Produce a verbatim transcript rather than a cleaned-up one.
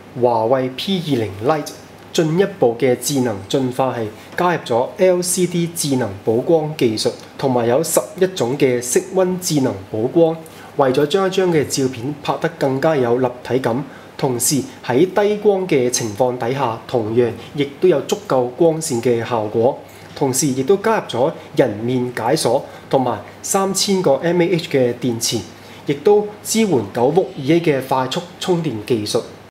華為 P 二十 Lite 進一步嘅智能進化係加入咗 L C D 智能補光技術，同埋有十一種嘅色溫智能補光，為咗將一張嘅照片拍得更加有立體感，同時喺低光嘅情況底下，同樣亦都有足夠光線嘅效果。同時亦都加入咗人面解鎖同埋三千個 mAh 嘅電池，亦都支援九伏二 A 嘅快速充電技術。